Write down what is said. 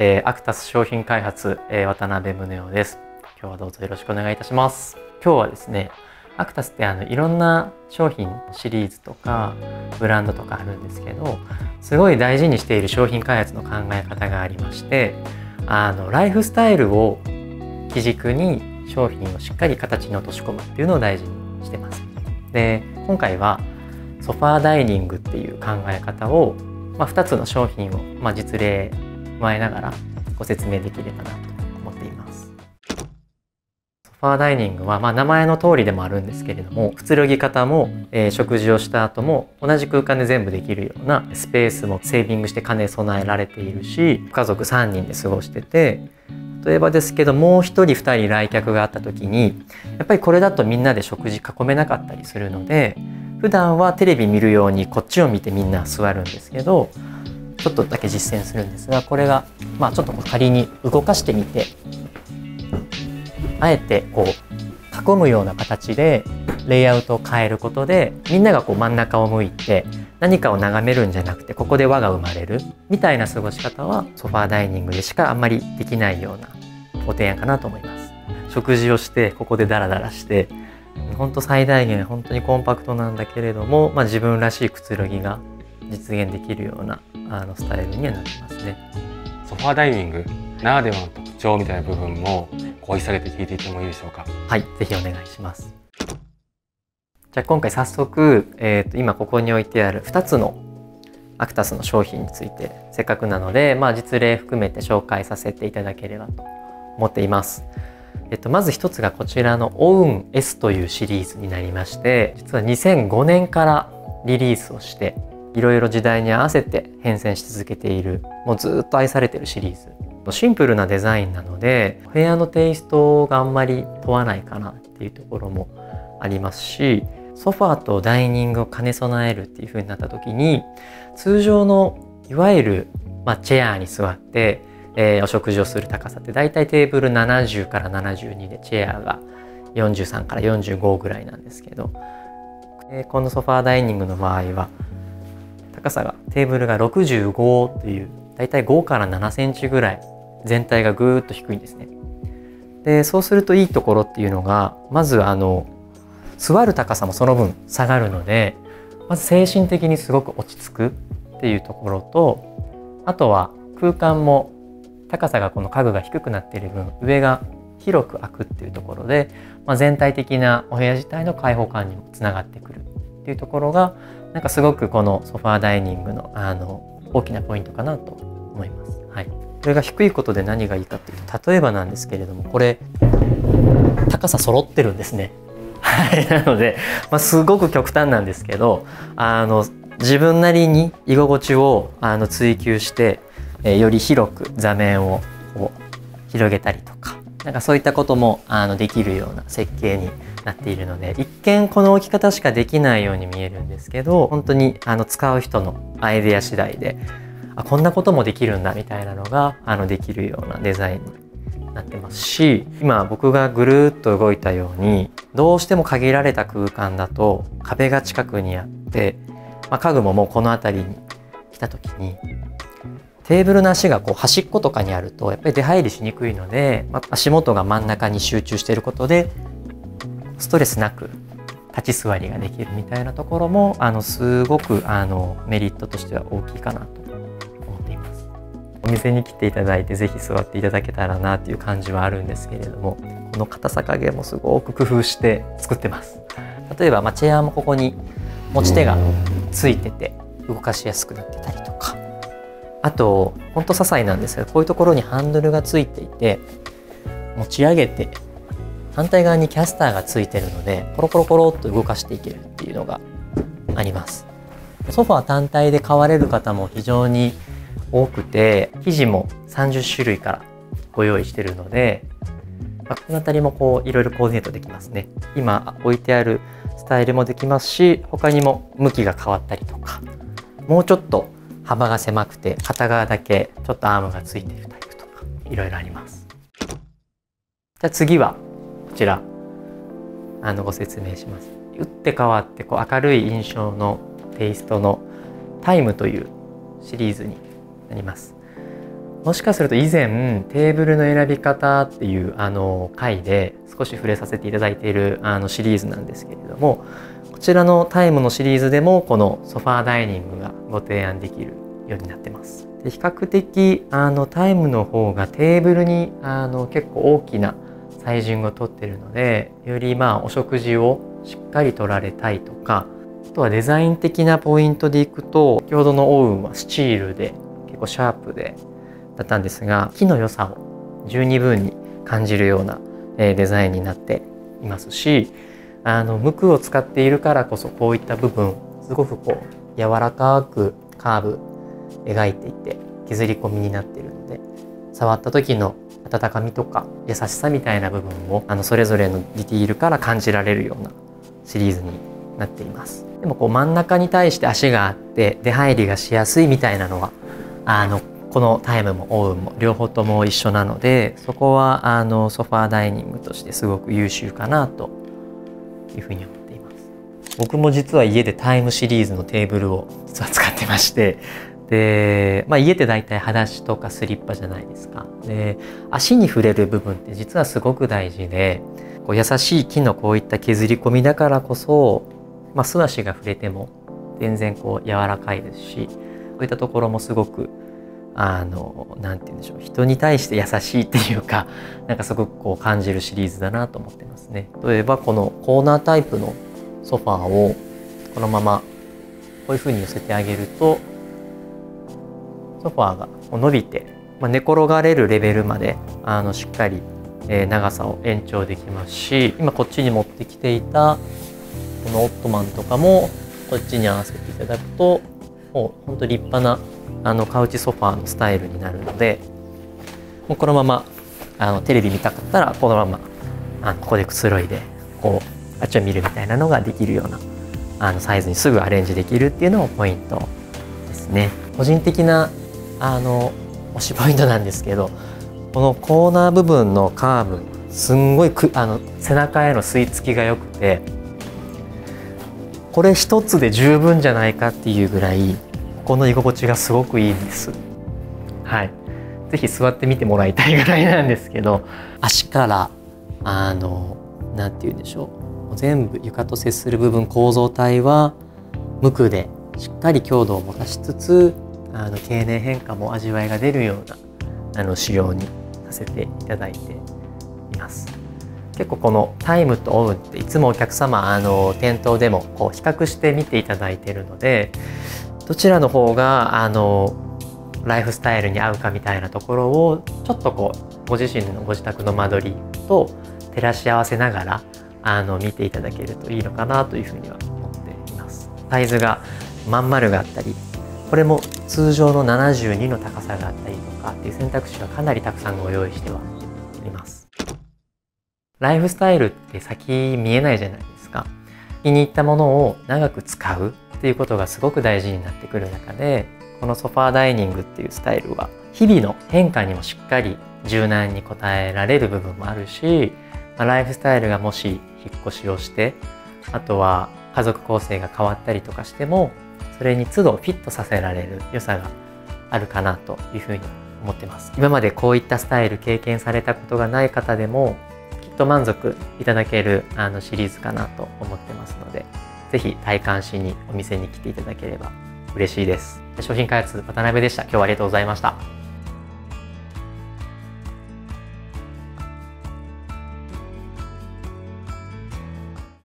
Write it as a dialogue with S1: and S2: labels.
S1: アクタス商品開発、渡辺宗男です。今日はどうぞよろしくお願いいたします。今日はですね、アクタスっていろんな商品シリーズとかブランドとかあるんですけど、すごい大事にしている商品開発の考え方がありまして、ライフスタイルを基軸に商品をしっかり形に落とし込むっていうのを大事にしてます。で、今回はソファーダイニングっていう考え方を、2つの商品を、実例を加えながらご説明できればなと思っています。ソファーダイニングは、名前の通りでもあるんですけれども、くつろぎ方も、食事をした後も同じ空間で全部できるようなスペースもセービングして兼ね備えられているし、家族3人で過ごしてて、例えばですけどもう1人2人来客があった時にやっぱりこれだとみんなで食事囲めなかったりするので、普段はテレビ見るようにこっちを見てみんな座るんですけど、ちょっとだけ実践するんですが、これがちょっと仮に動かしてみて、あえてこう囲むような形でレイアウトを変えることで、みんなが真ん中を向いて何かを眺めるんじゃなくてここで輪が生まれるみたいな過ごし方はソファーダイニングでしかあんまりできないようなご提案かなと思います。食事をしてここでダラダラして本当最大限本当にコンパクトなんだけれども、自分らしいくつろぎが実現できるようなスタイルにはなってますね。
S2: ソファーダイニングならではの特徴みたいな部分もご引き下げて聞いていってもいいでしょうか。
S1: はい、ぜひお願いします。じゃあ今回早速、今ここに置いてある2つのアクタスの商品についてせっかくなので、実例含めて紹介させていただければと思っています。まず一つがこちらのオウン S というシリーズになりまして、実は2005年からリリースをしていろいろ時代に合わせて変遷し続けている、もうずっと愛されているシリーズ。シンプルなデザインなので部屋のテイストがあんまり問わないかなっていうところもありますし、ソファーとダイニングを兼ね備えるっていう風になった時に、通常のいわゆる、チェアに座ってお食事をする高さってだいたいテーブル70から72でチェアが43から45ぐらいなんですけど、このソファーダイニングの場合は高さがテーブルが65というだいたい5から7センチぐらい全体がぐーっと低いんですね。でそうするといいところっていうのが、まず座る高さもその分下がるので、まず精神的にすごく落ち着くっていうところと、あとは空間も高さがこの家具が低くなっている分上が広く開くっていうところで、全体的なお部屋自体の開放感にもつながってくるっていうところがなんかすごくこのソファーダイニングの大きなポイントかなと思います。はい、これが低いことで何がいいかっていうと、例えばなんですけれども、これ高さ揃ってるんですね。はい、なので、すごく極端なんですけど、自分なりに居心地を追求して、より広く座面を広げたりとか、なんかそういったこともできるような設計になっているので、一見この置き方しかできないように見えるんですけど、本当に使う人のアイデア次第でこんなこともできるんだみたいなのができるようなデザインになってますし、今僕がぐるっと動いたようにどうしても限られた空間だと壁が近くにあって、家具ももうこの辺りに来た時にテーブルの足が端っことかにあるとやっぱり出入りしにくいので、足元が真ん中に集中していることでストレスなく立ち座りができるみたいなところもすごくメリットとしては大きいかなと思っています。お店に来ていただいてぜひ座っていただけたらなっていう感じはあるんですけれども、この硬さ加減もすごく工夫して作ってます。例えばチェアもここに持ち手がついてて動かしやすくなってたりとか、あとほんと些細なんですが、こういうところにハンドルがついていて持ち上げて反対側にキャスターがついてるのでコロコロコロっと動かしていけるっていうのがあります。ソファー単体で買われる方も非常に多くて、生地も30種類からご用意してるので、この辺りもいろいろコーディネートできますね。今置いてあるスタイルもできますし、他にも向きが変わったりとか、もうちょっと幅が狭くて片側だけちょっとアームがついているタイプとかいろいろあります。じゃあ次はこちらご説明します。打って変わって明るい印象のテイストのタイムというシリーズになります。 もしかすると以前テーブルの選び方っていう回で少し触れさせていただいているシリーズなんですけれども、こちらのタイムのシリーズでもこのソファーダイニングがご提案できるようになってます。で比較的タイムの方がテーブルに結構大きな採順を取ってるので、よりお食事をしっかり取られたいとか、あとはデザイン的なポイントでいくと、先ほどのオーブンはスチールで結構シャープでだったんですが、木の良さを十二分に感じるようなデザインになっていますし、無垢を使っているからこそこういった部分すごく柔らかくカーブ描いていて削り込みになっているので、触った時の温かみとか優しさみたいな部分をそれぞれのディティールから感じられるようなシリーズになっています。でも真ん中に対して足があって出入りがしやすいみたいなのはこのタイムもオーブンも両方とも一緒なので、そこはソファーダイニングとしてすごく優秀かなというふうに思っています。僕も実は家でタイムシリーズのテーブルを実は使ってまして、で、家って大体裸足とかスリッパじゃないですか。で、足に触れる部分って実はすごく大事で、優しい木のこういった削り込みだからこそ、素足が触れても全然柔らかいですし、こういったところもすごくなんて言うんでしょう、人に対して優しいっていうか、すごく感じるシリーズだなと思ってますね。例えばこのコーナータイプのソファーをこのままこういう風に寄せてあげると、ソファーが伸びて、寝転がれるレベルまでしっかり長さを延長できますし、今こっちに持ってきていたこのオットマンとかもこっちに合わせていただくと、もうほんと立派なカウチソファーのスタイルになるので、もうこのままテレビ見たかったらこのままここでくつろいであっちを見るみたいなのができるようなサイズにすぐアレンジできるっていうのもポイントですね。個人的な推しポイントなんですけど、このコーナー部分のカーブすんごい背中への吸い付きが良くて、これ一つで十分じゃないかっていうぐらいこの居心地がすごくいいんです。はい、ぜひ座ってみてもらいたいぐらいなんですけど、足からなんて言うんでしょう、全部床と接する部分構造体は無垢でしっかり強度を持たしつつ経年変化も味わいが出るような仕様にさせていただいています。結構このタイムとオーブンっていつもお客様店頭でも比較して見ていただいているので、どちらの方がライフスタイルに合うかみたいなところをちょっとご自身のご自宅の間取りと照らし合わせながら見ていただけるといいのかなというふうには思っています。サイズがまん丸があったり、これも通常の72の高さがあったりとかっていう選択肢がかなりたくさんご用意してはおります。ライフスタイルって先見えないじゃないですか。気に入ったものを長く使うっていうことがすごく大事になってくる中で、このソファーダイニングっていうスタイルは日々の変化にもしっかり柔軟に応えられる部分もあるし、ライフスタイルがもし引っ越しをして、あとは家族構成が変わったりとかしても、それに都度フィットさせられる良さがあるかなというふうに思ってます。今までこういったスタイル経験されたことがない方でもきっと満足いただけるシリーズかなと思ってますので、ぜひ体感しにお店に来ていただければ嬉しいです。商品開発渡辺でした。今日はありがとうございました。